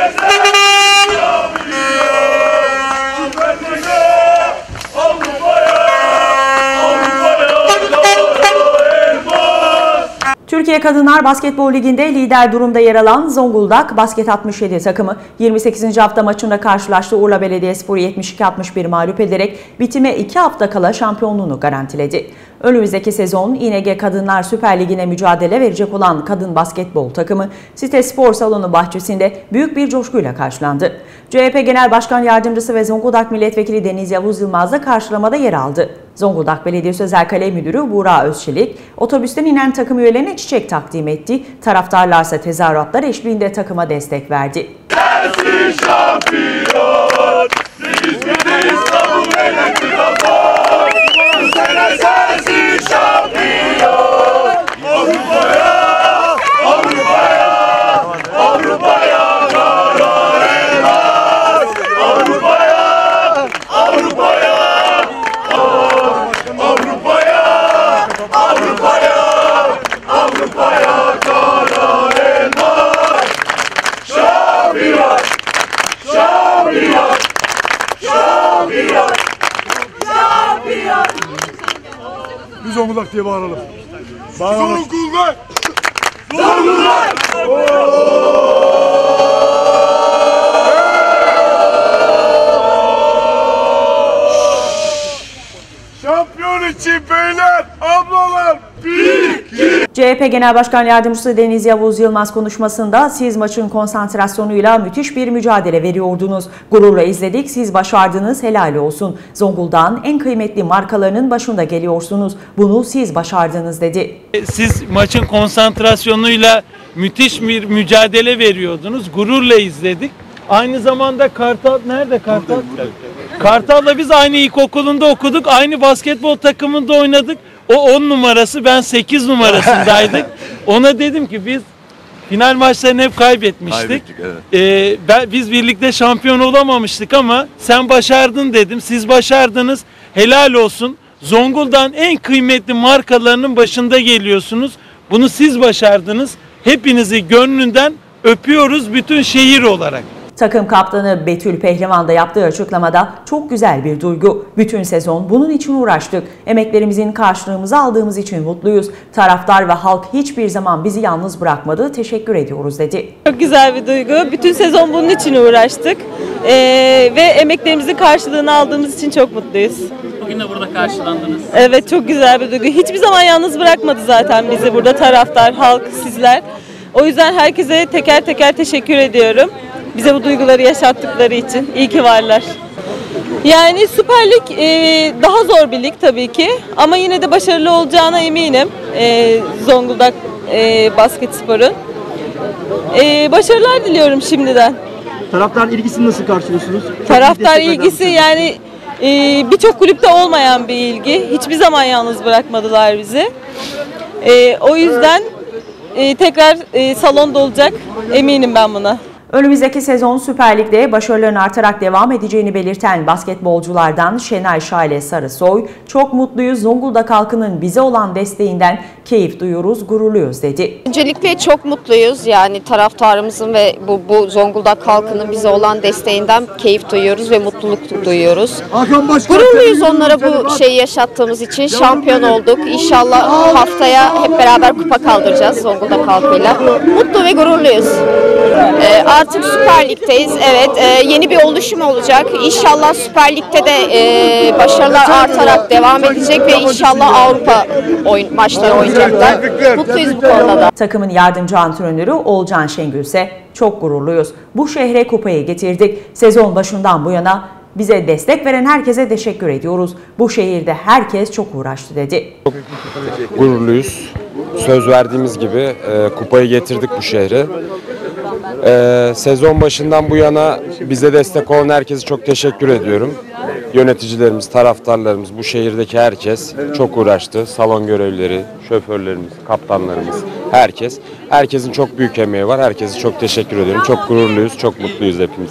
Türkiye Kadınlar Basketbol Ligi'nde lider durumda yer alan Zonguldak Basket 67 takımı 28. hafta maçında karşılaştığı Urla Belediyespor'u 72-61 mağlup ederek bitime 2 hafta kala şampiyonluğunu garantiledi. Önümüzdeki sezon İNG Kadınlar Süper Ligi'ne mücadele verecek olan kadın basketbol takımı Site Spor Salonu bahçesinde büyük bir coşkuyla karşılandı. CHP Genel Başkan Yardımcısı ve Zonguldak Milletvekili Deniz Yavuz Yılmaz da karşılamada yer aldı. Zonguldak Belediyesi Özel Kale Müdürü Buğra Özçelik, otobüsten inen takım üyelerine çiçek takdim etti. Taraftarlarsa tezahüratlar eşliğinde takıma destek verdi. Sensin şampiyon, biz kabul edildik ama bu sene sensin şampiyon. Avrupa'ya, Avrupa'ya, Avrupa'ya karar elmas. Avrupa'ya, Avrupa'ya, Avrupa'ya, Avrupa'ya, Avrupa'ya karar elmas. Şampiyon, şampiyon, şampiyon, şampiyon. Biz Zonguldak diye bağıralım. Zonguldak! Zonguldak! Şampiyon için beyler, ablalar, CHP Genel Başkan Yardımcısı Deniz Yavuz Yılmaz konuşmasında siz maçın konsantrasyonuyla müthiş bir mücadele veriyordunuz. Gururla izledik, siz başardınız, helal olsun. Zonguldak'ın en kıymetli markalarının başında geliyorsunuz. Bunu siz başardınız dedi. Siz maçın konsantrasyonuyla müthiş bir mücadele veriyordunuz. Gururla izledik. Aynı zamanda Kartal, nerede Kartal? Kartal'la biz aynı ilkokulunda okuduk. Aynı basketbol takımında oynadık. O 10 numarası, ben 8 numarasındaydık. Ona dedim ki biz final maçlarını hep kaybetmiştik. Evet. Biz birlikte şampiyon olamamıştık ama sen başardın dedim. Siz başardınız. Helal olsun. Zonguldak'ın en kıymetli markalarının başında geliyorsunuz. Bunu siz başardınız. Hepinizi gönlünden öpüyoruz bütün şehir olarak. Takım kaptanı Betül Pehlivan da yaptığı açıklamada çok güzel bir duygu. Bütün sezon bunun için uğraştık. Emeklerimizin karşılığımızı aldığımız için mutluyuz. Taraftar ve halk hiçbir zaman bizi yalnız bırakmadı. Teşekkür ediyoruz dedi. Çok güzel bir duygu. Bütün sezon bunun için uğraştık. Ve emeklerimizin karşılığını aldığımız için çok mutluyuz. Bugün de burada karşılandınız. Evet, çok güzel bir duygu. Hiçbir zaman yalnız bırakmadı zaten bizi burada taraftar, halk, sizler. O yüzden herkese teker teker teşekkür ediyorum. Bize bu duyguları yaşattıkları için. İyi ki varlar. Yani Süper Lig daha zor bir lig tabii ki. Ama yine de başarılı olacağına eminim. Zonguldak Basketspor'un. Başarılar diliyorum şimdiden. Taraftar ilgisini nasıl karşılıyorsunuz? Taraftar ilgisi yani birçok kulüpte olmayan bir ilgi. Hiçbir zaman yalnız bırakmadılar bizi. O yüzden tekrar salon dolacak. Eminim ben buna. Önümüzdeki sezon Süper Lig'de başarıların artarak devam edeceğini belirten basketbolculardan Şenay Şale Sarısoy, çok mutluyuz, Zonguldak halkının bize olan desteğinden keyif duyuyoruz, gururluyuz dedi. Öncelikle çok mutluyuz, yani taraftarımızın ve bu Zonguldak halkının bize olan desteğinden keyif duyuyoruz ve mutluluk duyuyoruz. Gururluyuz onlara bu şeyi yaşattığımız için, şampiyon olduk. İnşallah haftaya hep beraber kupa kaldıracağız Zonguldak halkıyla. Mutlu ve gururluyuz. Artık Süper Lig'deyiz. Evet, yeni bir oluşum olacak. İnşallah Süper Lig'de de başarılar artarak devam edecek ve inşallah Avrupa maçları oynayacaklar. Mutluyuz bu konuda da. Takımın yardımcı antrenörü Olcan Şengül ise çok gururluyuz. Bu şehre kupayı getirdik. Sezon başından bu yana bize destek veren herkese teşekkür ediyoruz. Bu şehirde herkes çok uğraştı dedi. Çok gururluyuz. Söz verdiğimiz gibi kupayı getirdik bu şehre. Sezon başından bu yana bize destek olan herkese çok teşekkür ediyorum. Yöneticilerimiz, taraftarlarımız, bu şehirdeki herkes çok uğraştı. Salon görevlileri, şoförlerimiz, kaptanlarımız, herkes. Herkesin çok büyük emeği var. Herkese çok teşekkür ediyorum. Çok gururluyuz, çok mutluyuz hepimiz.